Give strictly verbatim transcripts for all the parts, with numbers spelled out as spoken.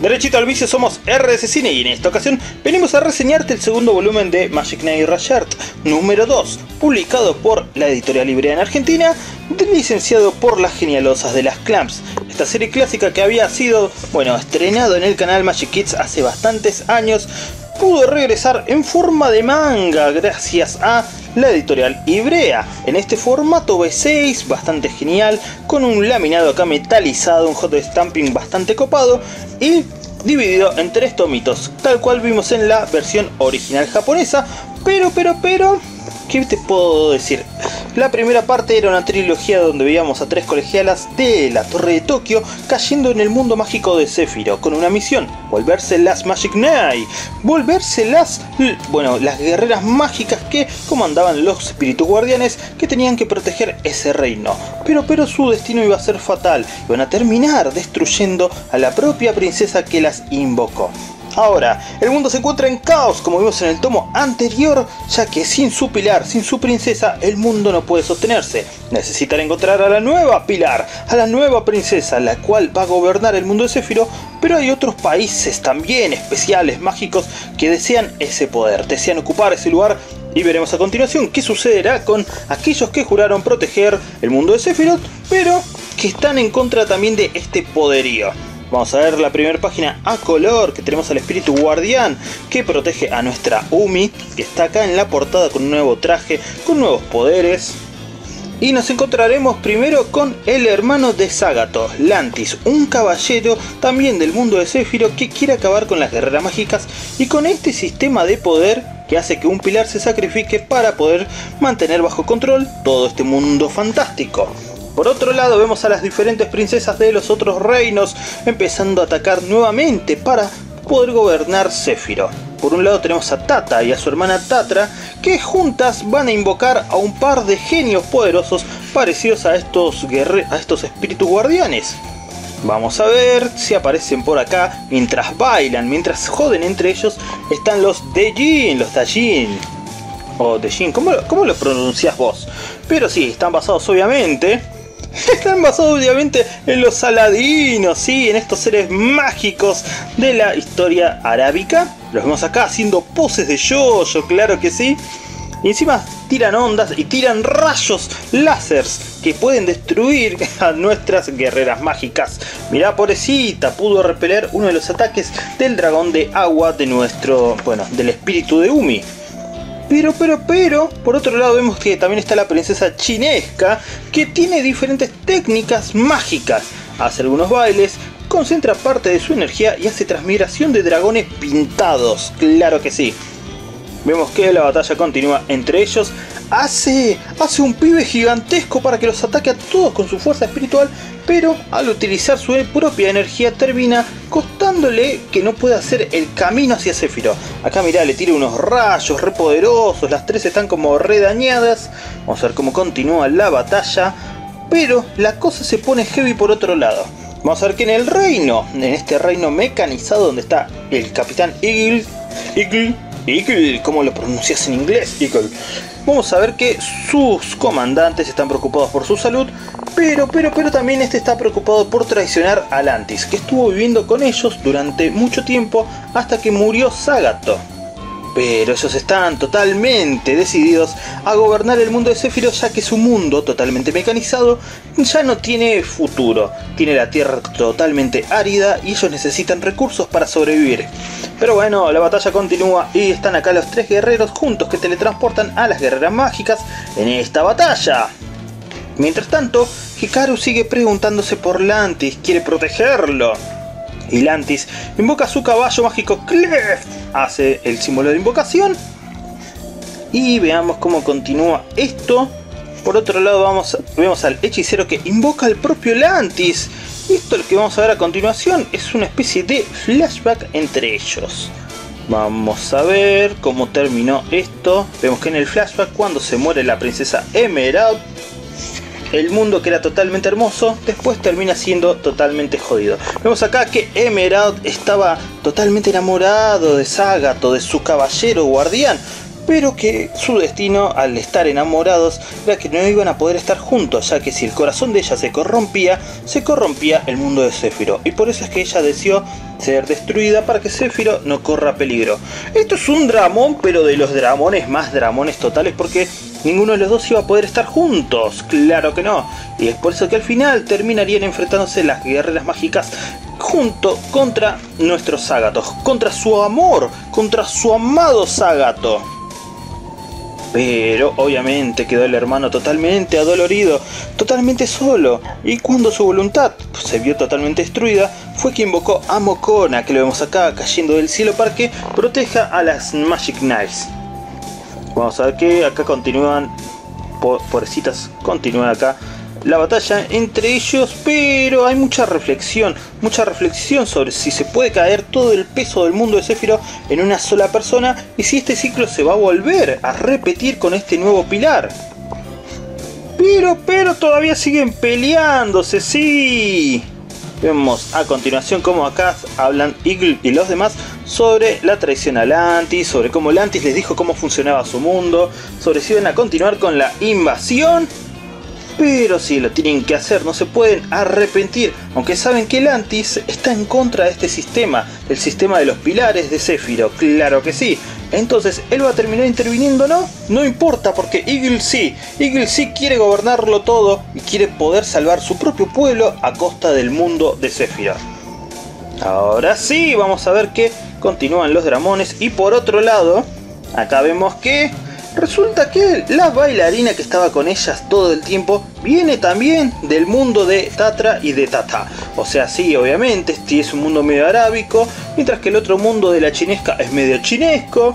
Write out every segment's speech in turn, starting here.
Derechito al vicio, somos R S Cine y en esta ocasión venimos a reseñarte el segundo volumen de Magic Knight Rushard número dos, publicado por la editorial Librea en Argentina, licenciado por las genialosas de las Clamps. Esta serie clásica que había sido, bueno, estrenado en el canal Magic Kids hace bastantes años, pudo regresar en forma de manga gracias a la editorial Ibrea, en este formato B seis bastante genial, con un laminado acá metalizado, un hot stamping bastante copado y dividido en tres tomitos, tal cual vimos en la versión original japonesa. Pero, pero, pero, ¿qué te puedo decir? La primera parte era una trilogía donde veíamos a tres colegialas de la Torre de Tokio cayendo en el mundo mágico de Sephiroth con una misión: volverse las Magic Knight, volverse las, bueno, las guerreras mágicas que comandaban los espíritus guardianes que tenían que proteger ese reino. Pero, pero su destino iba a ser fatal, iban a terminar destruyendo a la propia princesa que las invocó. Ahora, el mundo se encuentra en caos, como vimos en el tomo anterior, ya que sin su pilar, sin su princesa, el mundo no puede sostenerse. Necesitan encontrar a la nueva pilar, a la nueva princesa, la cual va a gobernar el mundo de Sephiroth, pero hay otros países también especiales, mágicos, que desean ese poder, desean ocupar ese lugar. Y veremos a continuación qué sucederá con aquellos que juraron proteger el mundo de Sephiroth, pero que están en contra también de este poderío. Vamos a ver la primera página a color, que tenemos al espíritu guardián que protege a nuestra Umi, que está acá en la portada con un nuevo traje, con nuevos poderes. Y nos encontraremos primero con el hermano de Zagato, Lantis, un caballero también del mundo de Sephiroth que quiere acabar con las guerreras mágicas y con este sistema de poder que hace que un pilar se sacrifique para poder mantener bajo control todo este mundo fantástico. Por otro lado, vemos a las diferentes princesas de los otros reinos empezando a atacar nuevamente para poder gobernar Sephiroth. Por un lado tenemos a Tata y a su hermana Tatra, que juntas van a invocar a un par de genios poderosos parecidos a estos, a estos espíritus guardianes. Vamos a ver si aparecen por acá mientras bailan, mientras joden entre ellos. Están los Dejin, los Dajin. O Dejin, ¿cómo, ¿cómo lo pronuncias vos? Pero sí, están basados obviamente... Están basados obviamente en los Aladinos, ¿sí? En estos seres mágicos de la historia arábica. Los vemos acá haciendo poses de yo-yo, claro que sí. Y encima tiran ondas y tiran rayos láseres que pueden destruir a nuestras guerreras mágicas. Mirá, pobrecita, pudo repeler uno de los ataques del dragón de agua de nuestro, bueno, del espíritu de Umi. Pero, pero, pero, por otro lado vemos que también está la princesa chinesca, que tiene diferentes técnicas mágicas. Hace algunos bailes, concentra parte de su energía y hace transmigración de dragones pintados, claro que sí. Vemos que la batalla continúa entre ellos. Hace, hace un pibe gigantesco para que los ataque a todos con su fuerza espiritual, pero al utilizar su propia energía termina costándole que no pueda hacer el camino hacia Sephiroth. Acá mirá, le tira unos rayos re poderosos, las tres están como re dañadas. Vamos a ver cómo continúa la batalla, pero la cosa se pone heavy por otro lado. Vamos a ver que en el reino, en este reino mecanizado donde está el capitán Eagle, Eagle, Eagle, ¿cómo lo pronuncias en inglés? Eagle. Vamos a ver que sus comandantes están preocupados por su salud, pero, pero, pero también este está preocupado por traicionar a Lantis, que estuvo viviendo con ellos durante mucho tiempo hasta que murió Zagato. Pero ellos están totalmente decididos a gobernar el mundo de Sephiroth, ya que su mundo, totalmente mecanizado, ya no tiene futuro. Tiene la tierra totalmente árida y ellos necesitan recursos para sobrevivir. Pero bueno, la batalla continúa y están acá los tres guerreros juntos que teletransportan a las guerreras mágicas en esta batalla. Mientras tanto, Hikaru sigue preguntándose por Lantis, quiere protegerlo. Y Lantis invoca a su caballo mágico Clef, hace el símbolo de invocación. Y veamos cómo continúa esto. Por otro lado vamos, vemos al hechicero que invoca al propio Lantis. Y esto lo que vamos a ver a continuación es una especie de flashback entre ellos. Vamos a ver cómo terminó esto. Vemos que en el flashback, cuando se muere la princesa Emerald, el mundo que era totalmente hermoso, después termina siendo totalmente jodido. Vemos acá que Emerald estaba totalmente enamorado de Zagato, de su caballero guardián, pero que su destino al estar enamorados era que no iban a poder estar juntos, ya que si el corazón de ella se corrompía, se corrompía el mundo de Sephiroth, y por eso es que ella deseó ser destruida para que Sephiroth no corra peligro. Esto es un dramón, pero de los dramones más dramones totales, porque ninguno de los dos iba a poder estar juntos, claro que no, y es por eso que al final terminarían enfrentándose las guerreras mágicas junto contra nuestro Zagato, contra su amor, contra su amado Zagato. Pero obviamente quedó el hermano totalmente adolorido, totalmente solo, y cuando su voluntad se vio totalmente destruida, fue que invocó a Mokona, que lo vemos acá cayendo del cielo para que proteja a las Magic Knives. Vamos a ver que acá continúan, pobrecitas, continúan acá la batalla entre ellos, pero hay mucha reflexión, mucha reflexión sobre si se puede caer todo el peso del mundo de Sephiroth en una sola persona y si este ciclo se va a volver a repetir con este nuevo pilar. Pero, pero todavía siguen peleándose, sí. Vemos a continuación cómo acá hablan Eagle y los demás sobre la traición a Lantis, sobre cómo Lantis les dijo cómo funcionaba su mundo, sobre si iban a continuar con la invasión. Pero sí, lo tienen que hacer, no se pueden arrepentir, aunque saben que Lantis está en contra de este sistema, el sistema de los pilares de Sephiroth, claro que sí. Entonces, ¿él va a terminar interviniendo, no? No importa, porque Eagle sí, Eagle sí quiere gobernarlo todo y quiere poder salvar su propio pueblo a costa del mundo de Sephiroth. Ahora sí, vamos a ver que continúan los dramones y por otro lado, acá vemos que resulta que la bailarina que estaba con ellas todo el tiempo viene también del mundo de Tatra y de Tata. O sea, sí, obviamente, este es un mundo medio arábico, mientras que el otro mundo de la chinesca es medio chinesco.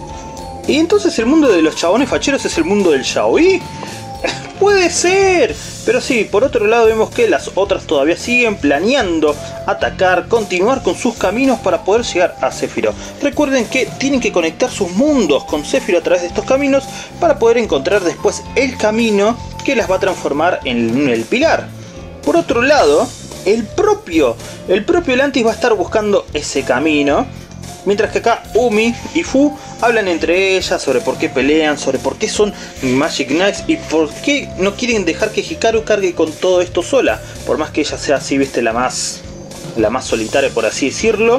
Y entonces el mundo de los chabones facheros es el mundo del yaoi. Puede ser, pero sí, por otro lado vemos que las otras todavía siguen planeando atacar, continuar con sus caminos para poder llegar a Sephiroth. Recuerden que tienen que conectar sus mundos con Sephiroth a través de estos caminos para poder encontrar después el camino que las va a transformar en el pilar. Por otro lado, el propio, el propio Lantis va a estar buscando ese camino, mientras que acá Umi y Fu hablan entre ellas sobre por qué pelean, sobre por qué son Magic Knights y por qué no quieren dejar que Hikaru cargue con todo esto sola, por más que ella sea así, viste, la más la más solitaria, por así decirlo.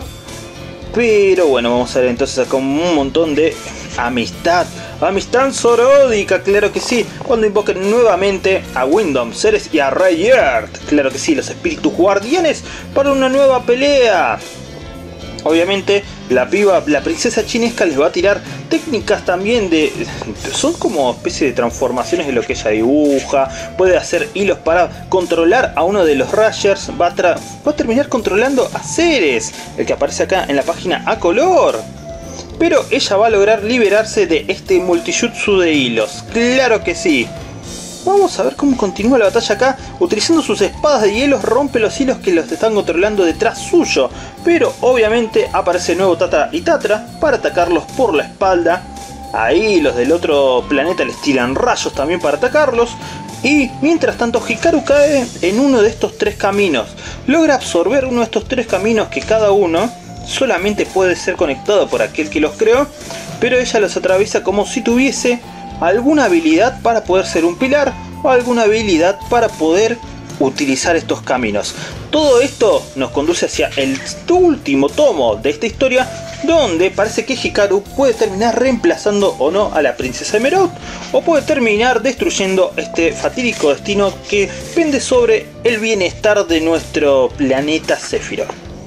Pero bueno, vamos a ver entonces acá un montón de amistad, amistad soródica, claro que sí, cuando invoquen nuevamente a Windom, Ceres y a Rayard, claro que sí, los espíritus guardianes para una nueva pelea. Obviamente la piba, la princesa chinesca les va a tirar técnicas también de... son como especie de transformaciones de lo que ella dibuja. Puede hacer hilos para controlar a uno de los Rayers. Va a, tra va a terminar controlando a Ceres, el que aparece acá en la página a color. Pero ella va a lograr liberarse de este multijutsu de hilos, claro que sí. Vamos a ver cómo continúa la batalla acá. Utilizando sus espadas de hielo rompe los hilos que los están controlando detrás suyo. Pero obviamente aparece el nuevo Tatra y Tatra para atacarlos por la espalda. Ahí los del otro planeta les tiran rayos también para atacarlos. Y mientras tanto Hikaru cae en uno de estos tres caminos. Logra absorber uno de estos tres caminos que cada uno solamente puede ser conectado por aquel que los creó. Pero ella los atraviesa como si tuviese alguna habilidad para poder ser un pilar o alguna habilidad para poder utilizar estos caminos. Todo esto nos conduce hacia el último tomo de esta historia, donde parece que Hikaru puede terminar reemplazando o no a la princesa Emerald, o puede terminar destruyendo este fatídico destino que pende sobre el bienestar de nuestro planeta Sephiroth.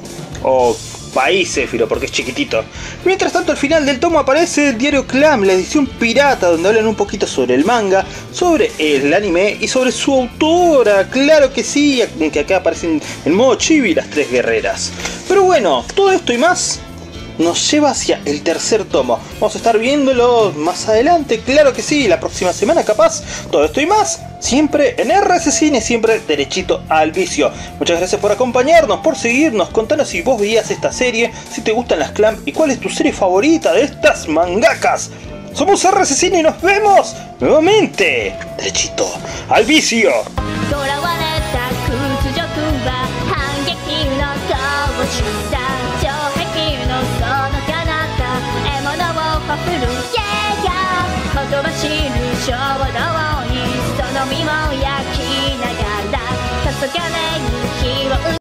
O país Sephiroth, porque es chiquitito. Mientras tanto, al final del tomo aparece el diario Clamp, la edición pirata, donde hablan un poquito sobre el manga, sobre el anime y sobre su autora. Claro que sí, que acá aparecen en modo chibi las tres guerreras. Pero bueno, todo esto y más nos lleva hacia el tercer tomo. Vamos a estar viéndolo más adelante, claro que sí, la próxima semana capaz. Todo esto y más, siempre en R S Cine, siempre derechito al vicio. Muchas gracias por acompañarnos, por seguirnos. Contanos si vos veías esta serie, si te gustan las Clamp y cuál es tu serie favorita de estas mangakas. Somos R S Cine y nos vemos nuevamente derechito al vicio.